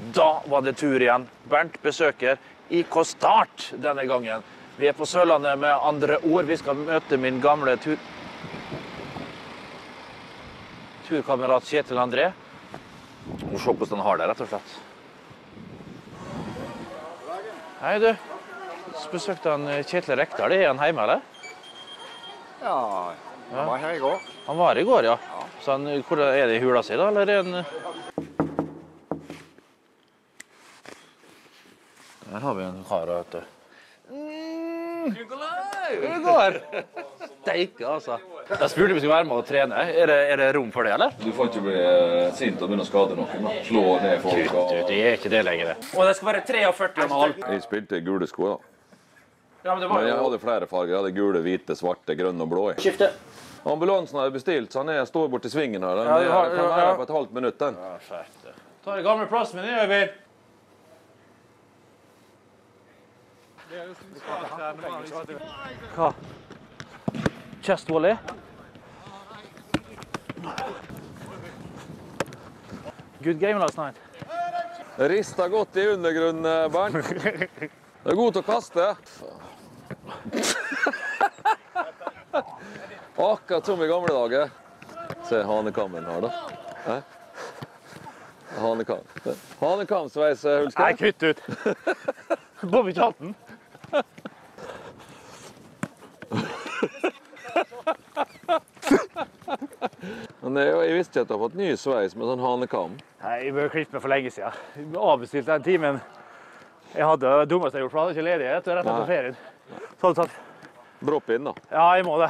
Da var det tur igjen. Bernt besøker IK Start denne gangen. Vi er på Sørlandet med andre ord. Vi skal møte min gamle turkamerat Kjetil André. Og se hvordan han har det, rett og slett. Hei, du. Besøkte han Kjetil Rekdal. Er han hjemme, eller? Ja, han var her i går. Han var i går, ja. Så han, hvor er det i hula si, da? Eller er han... Her har vi en kar, vet du. Hvor går? Steike, altså. Jeg spurte om vi skulle være med og trene. Er det rom for det, eller? Du får ikke bli sint og begynne å skade noen. Slå ned folk. Det er ikke det lenger. Og det skal være 43,5. Jeg spilte gule sko, da. Ja, men det var Men jeg jo... hadde flere farger. Jeg hadde gule, hvite, svarte, grønne og blå. Skifte. Ambulansen har jeg bestilt, så han står borti svingen her. Den kan være på et halvt minutt, den. Ja, skjert. Ta det gamle plassen min, gjør vi. Hva? Chest volley? Good game last night. Rista godt i undergrunnen, Bernt. Du er god til å kaste. Akkurat som i gamle dager. Se hanekammen her, da. Hanekam. Hanekamsveis, Hulske. Nei, kutt ut. Bobby Chatten. Men jeg visste ikke at du har fått ny sveis med sånn hanekam. Nei, jeg bør klippe meg for lenge siden. Jeg avbestilte den timen. Jeg hadde dummest jeg gjort, for jeg hadde ikke ledighet rett etter ferien. Så hadde jeg tatt... Dropp inn, da. Ja, jeg må det.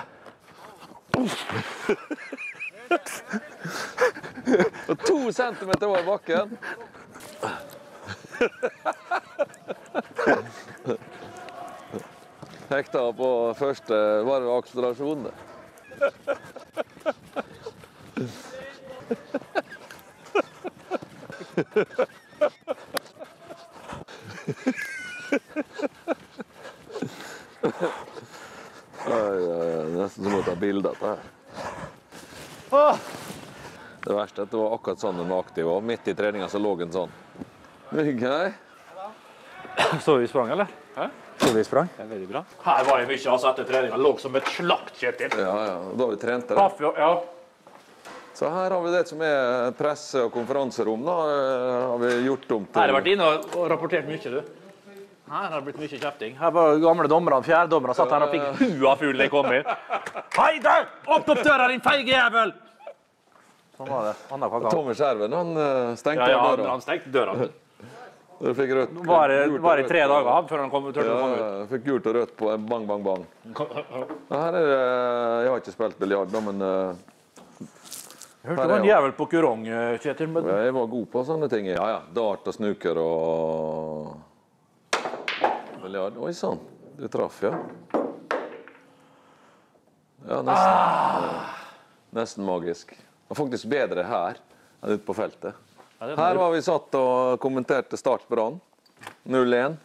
Og 2 centimeter over bakken. Hekta på første varve akselerasjon. Nesten som å ta bilder av det her. Det verste er at det var akkurat sånn den var aktiv, og midt i treningen så lå den sånn. Okay. Så vi sprang, eller? Hæ? Så vi sprang? Det er veldig bra. Her var jeg mye, altså etter treningen. Lå som et slakt, Kjetil. Ja, da har vi trent det. Kaffe, ja. Så her har vi det som er presse- og konferanserom, da. Har vi gjort om til... Her har jeg vært inne og rapportert mye, du. Her har det blitt mye kjefting. Her var gamle dommerne, fjerdedommerne, satt her og fikk hua full da jeg kom inn. Hei, du! Åpne opp døra, din feige jævel! Sånn var det. Anna var gang. Tommy Skjerven, han stengte Ja, døra. han stengte døra. Du fikk rødt. Var det 3 dager før han tørte å komme ut? Ja, fikk gult og rødt på en bang, bang, bang. Her er det... Jeg har ikke spilt biljard, da, men... Jeg hørte det var en jævel på kurong, Kjetil. Men... Jeg var god på sånne ting. Ja, ja. Dart og snuker og... Biljard. Oi, sånn. Du traff, ja. Ja, nesten. Nesten magisk. Det var faktisk bedre her enn ute på feltet. Her var vi satt og kommenterte Start Brann. 0-1.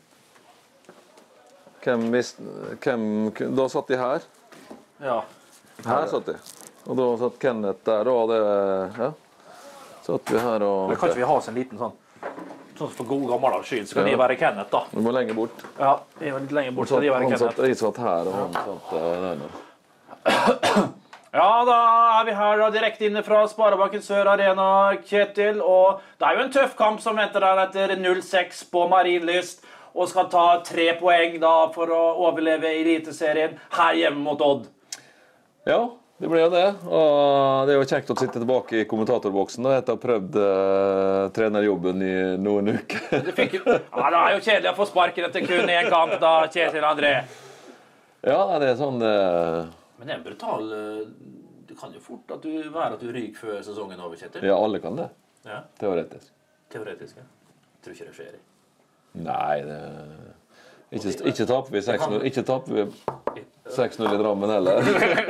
Da satt de her. Ja. Her satt de. Og da satt Kenneth der, og det... Ja. Satt vi her og... Men kan ikke vi ha oss en liten sånn for god gammel skyld, så kan de være Kenneth, da. Du må lenger bort. Ja, de var litt lenger bort, så de være Kenneth. Jeg satt her, og han satt der nå. Ja, da er vi her da, direkte inne fra Sparebanken Sør Arena, Kjetil, og det er jo en tøff kamp som venter der etter 0-6 på Marienlyst, og skal ta 3 poeng da for å overleve i eliteserien her hjemme mot Odd. Ja, det ble jo det, og det er jo kjekt å sitte tilbake i kommentatorboksen da, etter å ha prøvd trenerjobben i noen uker. Ja, det er jo kjedelig å få sparken etter kun 1 kamp da, Kjetil André. Ja, det er sånn... Men det er en brutal... Det kan jo fort være at du ryker før sesongen over, Kjetil. Ja, alle kan det. Ja. Teoretisk. Teoretisk, ja. Jeg tror ikke det skjer. Nei, det... Ikke taper vi 6-0. Ikke taper vi 6-0 i Drammen heller.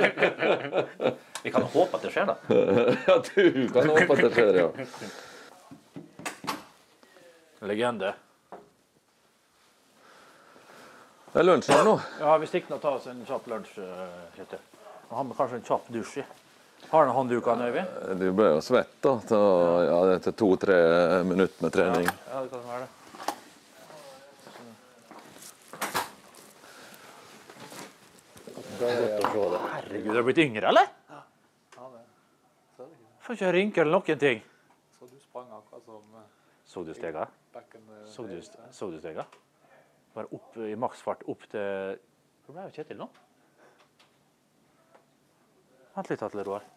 Vi kan håpe at det skjer, da. Ja, du kan håpe at det skjer, ja. Legende. Det er lunsj her nå. Ja, vi stikker nå ta oss en kjapp lunsj, Kjetil. Og har med kanskje en kjapp dusj i. Har du hånddukene, Øyvind? Du ble jo svett da, etter 2-3 minutter med trening. Ja, det kan være det. Herregud, du har blitt yngre, eller? Ja, det. Får ikke rynke eller noen ting. Så du sprang akkurat som... Så du stega? Så du stega? Bare opp i maksfart, opp til... Hvor ble jo Kjetil nå? Vent litt, Atle Roar.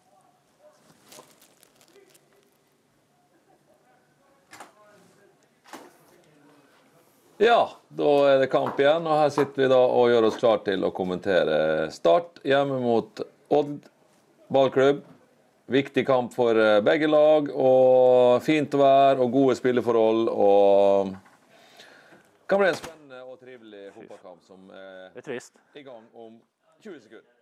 Ja, da det kamp igjen, og her sitter vi da og gjør oss klar til å kommentere Start hjemme mot Odd ballklubb. Viktig kamp for begge lag, og fint vær og gode spilleforhold, og kan bli en spennende og trivelig fotballkamp som Det er trist. I gang om 20 sekunder.